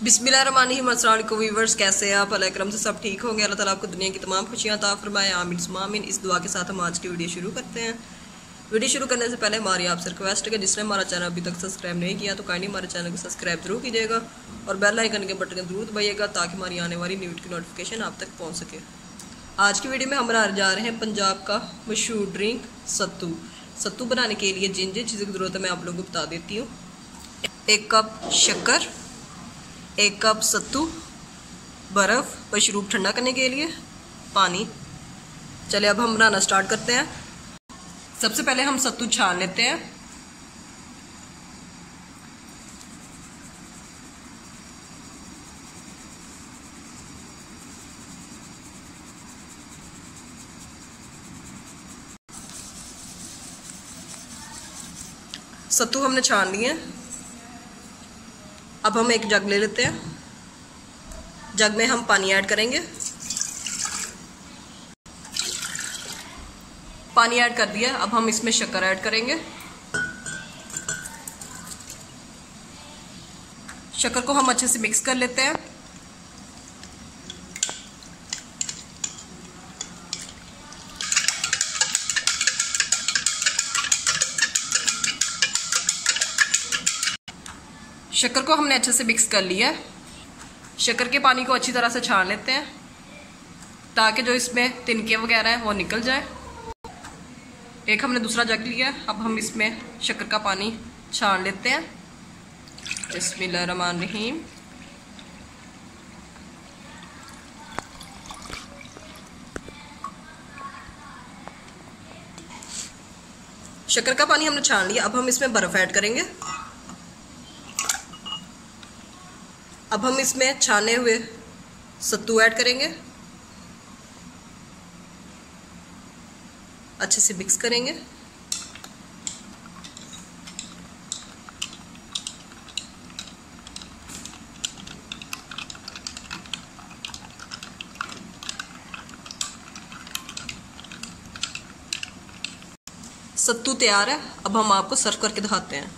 बिस्मिल्लाहिर्रहमानिर्रहीम। अस्सलाम वालेकुम व्यूअर्स, कैसे हैं आप? अल्लाह करम से सब ठीक होंगे। अल्लाह ताला आपको दुनिया की तमाम खुशियां अता फरमाए, आमीन सुम्मा आमीन। इस दुआ के साथ हम आज की वीडियो शुरू करते हैं। वीडियो शुरू करने से पहले हमारी आपसे रिक्वेस्ट है कि जिसने हमारा चैनल अभी तक सब्सक्राइब नहीं किया तो काइंडली हमारे चैनल को सब्सक्राइब जरूर कीजिएगा और बेल आइकन के बटन जरूर दबाइएगा ताकि हमारी आने वाली न्यूज़ की नोटिफिकेशन आप तक पहुँच सके। आज की वीडियो में हम बनाने जा रहे हैं पंजाब का मशहूर ड्रिंक सत्तू। सत्तू बनाने के लिए जिन जिन चीज़ों की ज़रूरत है मैं आप लोगों को बता देती हूँ। 1 कप शक्कर, 1 कप सत्तू, बर्फ़, मशरूब ठंडा करने के लिए, पानी। चलिए अब हम बनाना स्टार्ट करते हैं। सबसे पहले हम सत्तू छान लेते हैं। सत्तू हमने छान लिए। अब हम एक जग ले लेते हैं। जग में हम पानी ऐड करेंगे। पानी ऐड कर दिया। अब हम इसमें शक्कर ऐड करेंगे। शक्कर को हम अच्छे से मिक्स कर लेते हैं। शक्कर को हमने अच्छे से मिक्स कर लिया है। शक्कर के पानी को अच्छी तरह से छान लेते हैं ताकि जो इसमें तिनके वगैरह हैं वो निकल जाए। एक हमने दूसरा जग लिया। अब हम इसमें शक्कर का पानी छान लेते हैं। बिस्मिल्लाहिर्रहमानिर्रहीम। शक्कर का पानी हमने छान लिया। अब हम इसमें बर्फ ऐड करेंगे। अब हम इसमें छाने हुए सत्तू ऐड करेंगे। अच्छे से मिक्स करेंगे। सत्तू तैयार है। अब हम आपको सर्व करके दिखाते हैं।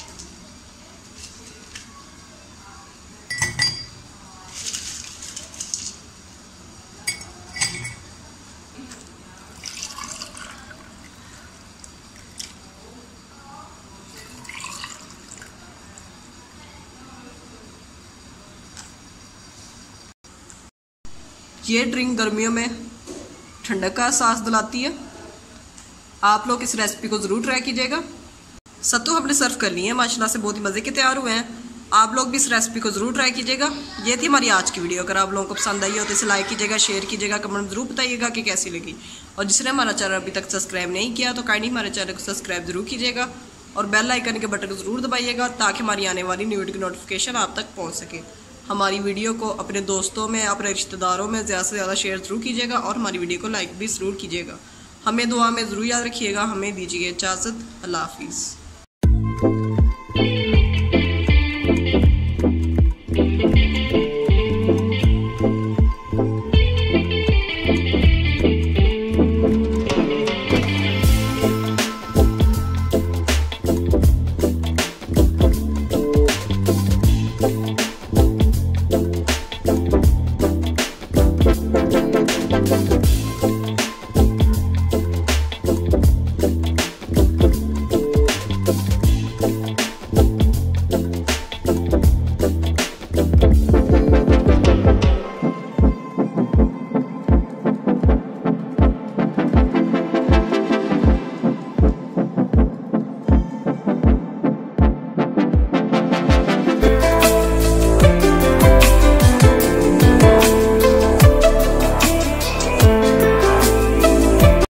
ये ड्रिंक गर्मियों में ठंडक का एहसास दिलाती है। आप लोग इस रेसिपी को ज़रूर ट्राई कीजिएगा। सत्तू हमने सर्व कर लिए हैं, माशाल्लाह से बहुत ही मज़े के तैयार हुए हैं। आप लोग भी इस रेसिपी को ज़रूर ट्राई कीजिएगा। ये थी हमारी आज की वीडियो। अगर आप लोगों को पसंद आई हो तो इसे लाइक कीजिएगा, शेयर कीजिएगा, कमेंट ज़रूर बताइएगा कि कैसी लगी। और जिसने हमारा चैनल अभी तक सब्सक्राइब नहीं किया तो काइंडली हमारे चैनल को सब्सक्राइब जरूर कीजिएगा और बेल आइकन के बटन को ज़रूर दबाइएगा ताकि हमारी आने वाली न्यूज़ की नोटिफिकेशन आप तक पहुँच सके। हमारी वीडियो को अपने दोस्तों में, अपने रिश्तेदारों में ज़्यादा से ज़्यादा शेयर ज़रूर कीजिएगा और हमारी वीडियो को लाइक भी ज़रूर कीजिएगा। हमें दुआ में ज़रूर याद रखिएगा। हमें दीजिए इजाज़त। अल्लाह हाफिज़।